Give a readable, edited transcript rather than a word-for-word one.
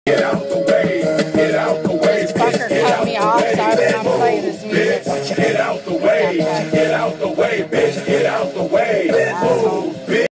Get out the way, get out the way, This fucker cut me off, so I was gonna play this music. get out the way, get out the way, bitch, get out the way. Asshole. Bitch.